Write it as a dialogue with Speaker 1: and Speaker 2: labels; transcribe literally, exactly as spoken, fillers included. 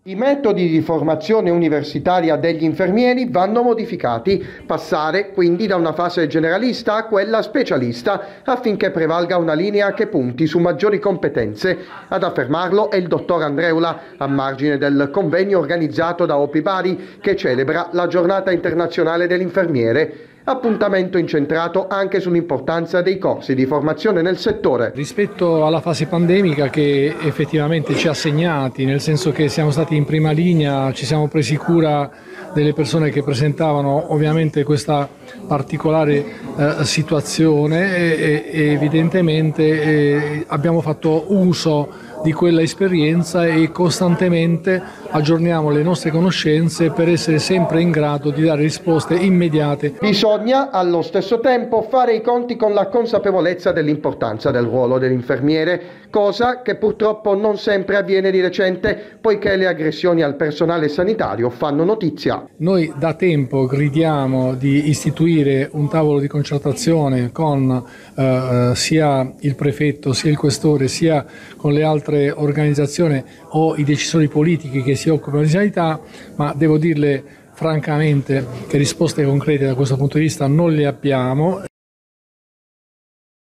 Speaker 1: I metodi di formazione universitaria degli infermieri vanno modificati, passare quindi da una fase generalista a quella specialista affinché prevalga una linea che punti su maggiori competenze. Ad affermarlo è il dottor Andreula, a margine del convegno organizzato da O P I Bari che celebra la giornata internazionale dell'infermiere. Appuntamento incentrato anche sull'importanza dei corsi di formazione nel settore.
Speaker 2: Rispetto alla fase pandemica che effettivamente ci ha segnati, nel senso che siamo stati in prima linea, ci siamo presi cura delle persone che presentavano ovviamente questa particolare eh, situazione e, e evidentemente eh, abbiamo fatto uso di quella esperienza e costantemente aggiorniamo le nostre conoscenze per essere sempre in grado di dare risposte immediate.
Speaker 1: Bisogna allo stesso tempo fare i conti con la consapevolezza dell'importanza del ruolo dell'infermiere, cosa che purtroppo non sempre avviene di recente, poiché le aggressioni al personale sanitario fanno notizia.
Speaker 2: Noi da tempo gridiamo di istituire un tavolo di concertazione con eh, sia il prefetto, sia il questore, sia con le altre organizzazioni o i decisori politici che si occupano di sanità, ma devo dirle francamente che risposte concrete da questo punto di vista non le abbiamo.